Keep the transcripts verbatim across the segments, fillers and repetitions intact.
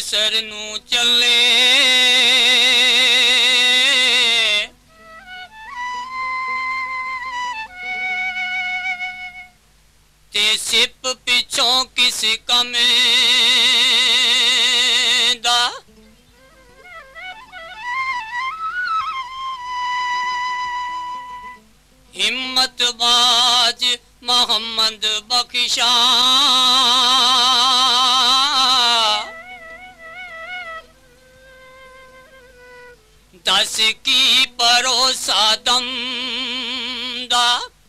ਅੰਮ੍ਰਿਤਸਰ ਨੂੰ ਚੱਲੇ ਤੇ ਸਿਪ ਪਿੱਛੋਂ ਕਿਸ ਕੰਮ ਦਾ हिम्मत बाज मोहम्मद बख्शा दस की भरोसा दम दा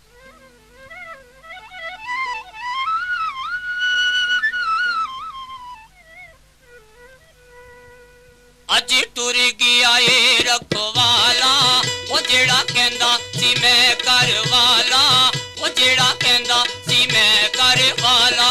अज टुर गया ए रखवाला ओ जेड़ा कहंदा सी मैं कर वाला ओ जेड़ा कहंदा सी मैं कर वाला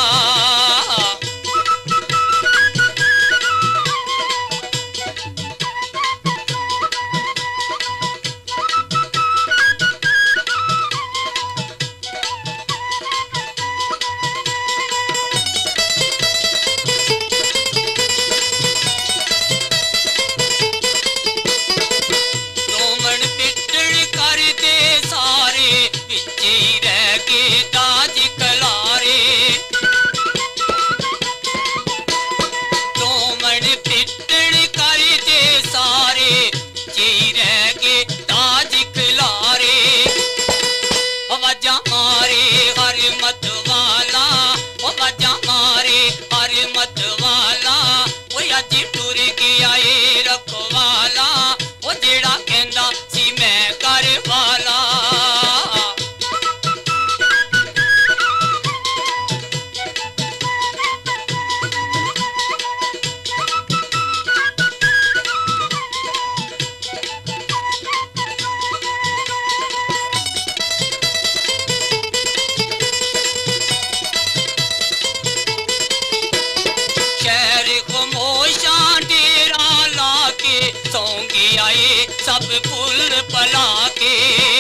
सब फूल पला के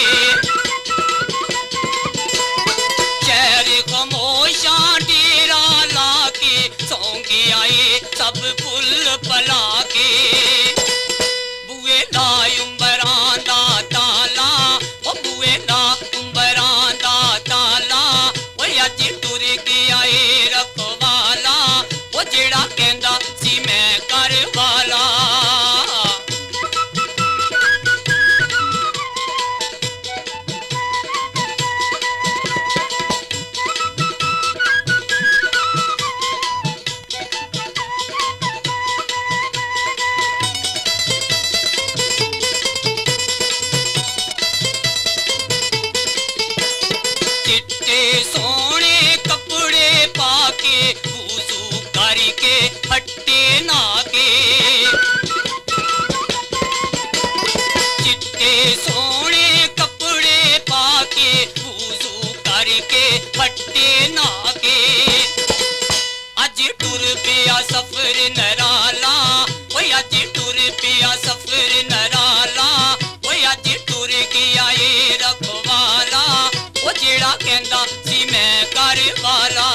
शहर खामोशा डेरा ला के सौंगे आए सब फूल पला के बुए ला उंबरां दा ताला ओ बुए ला उंबरां दा ताला ओ अज टुर गया ए रखवाला ओ जेड़ा कहंदा सी मैं कर वाला हट्टे नाके चिट्टे सोने कपड़े पाके वुज़ू करके हट्टे नाके अज टुर पिया सफर नराला ओए अज टुर पिया सफर नराला ओए अज टुर गया ए रखवाला ओ जेड़ा कहंदा सी मैं कर वाला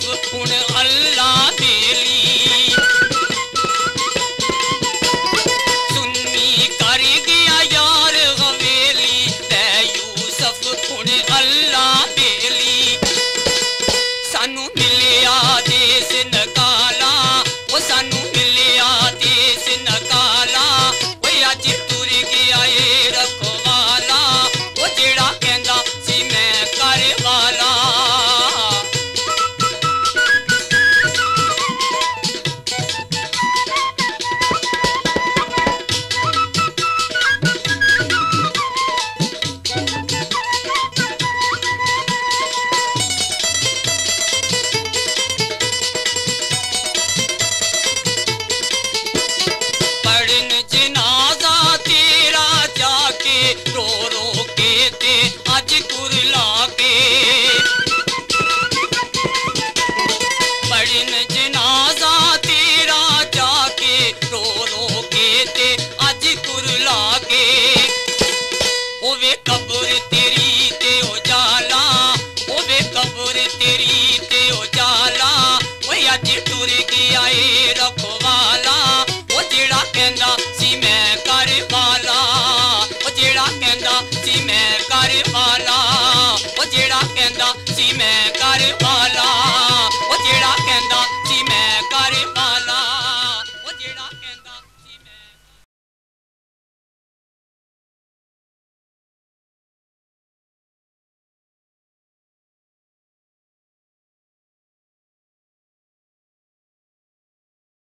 हुण अल्लाह दी